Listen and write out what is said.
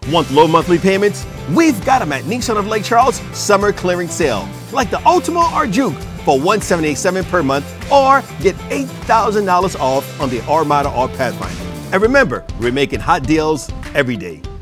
Want low monthly payments? We've got them at Nisn of Lake Charles Summer Clearing Sale, like the Ultima or Juke for $178.7 per month, or get $8,000 off on the Armada or Pathfinder. And remember, we're making hot deals every day.